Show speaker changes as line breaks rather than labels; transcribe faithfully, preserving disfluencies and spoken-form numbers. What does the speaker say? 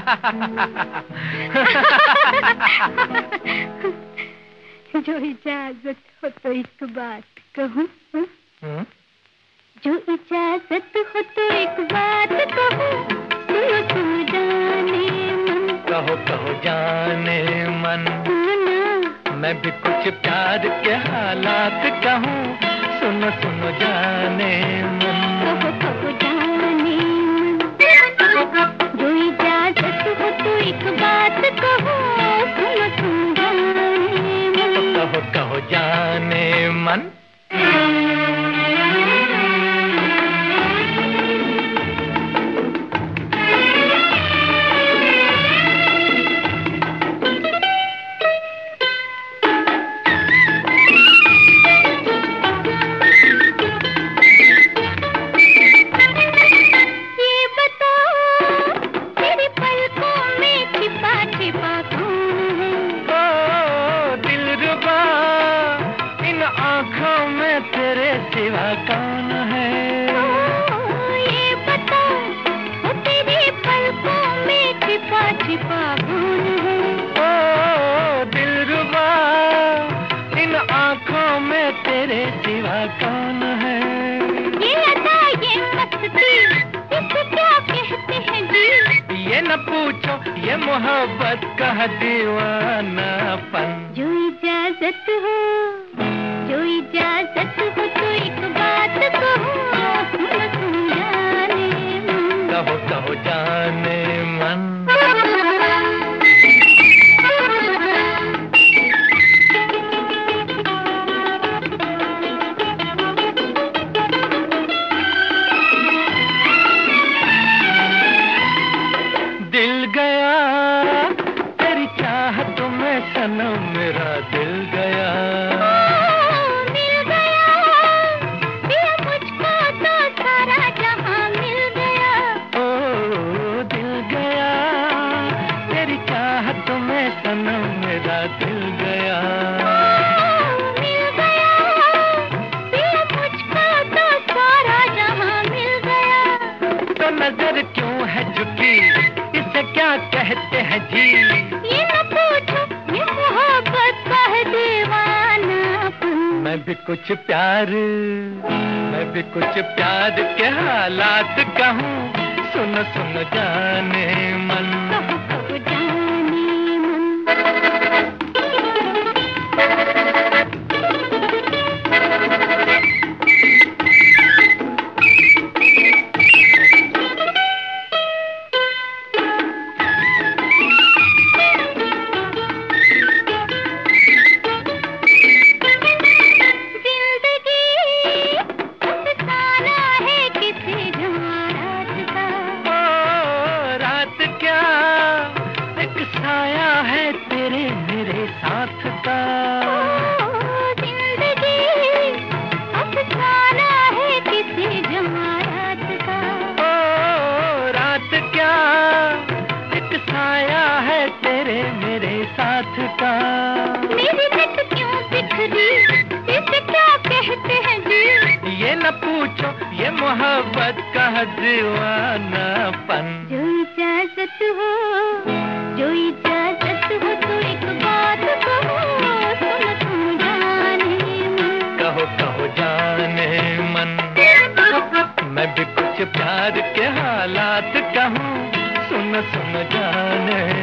जो इजाजत हो तो एक बात कहूँ। जो इजाजत हो तो एक बात कहूँ। सुनो सुनो जाने मन।
कहो कहो जाने मन।
सुनो
मैं भी कुछ प्यार के हालात कहूँ। सुनो सुनो जाने मन।
कहो कहो जाने मन। जो इजाजत हो तो एक बात कहूँ। सुनो सुनो जाने मन।
कहो कहो जाने मन। तेरे सिवा कौन है?
ओ, ये बता, वो तेरी पलकों में छिपा छिपा कौन है?
ओ दिलरुबा, इन आँखों में तेरे सिवा कौन है?
ये अदा ये मस्ती, इसे क्या कहते हैं जी?
ये न पूछो, ये मोहब्बत का दीवानापन।
जो इजाजत हो, जो इजाजत हो तो एक बात कहो। सुनो सुनो जाने मन।
कहो कहो जाने मन। दिल गया तेरी चाहत में सनम, मेरा दिल गया। मेरा दिल गया,
मिल गया, दिल मुझको तो सारा जहां मिल गया।
तो नजर क्यों है झुकी, इसे क्या कहते हैं जी?
ये न पूछो, ये मोहब्बत का है दीवानापन।
मैं भी कुछ प्यार, मैं भी कुछ प्यार के हालात कहूँ। सुनो सुनो जाने मन।
कहो कहो जाने
साया है तेरे मेरे साथ का।
ओ, जिंदगी अफसाना है किसी जमानत का।
ओ रात क्या एक साया है तेरे मेरे साथ का।
मेरी नस क्यों बिखरी, इसे क्या कहते हैं जी?
ये न पूछो, ये मोहब्बत का दीवानापन।
जो इजाजत हो, जो इजाजत हो तो एक बात कहो। सुनो सुनो जाने मन।
कहो कहो जाने मन। मैं भी कुछ प्यार के हालात कहूँ। सुनो सुनो जाने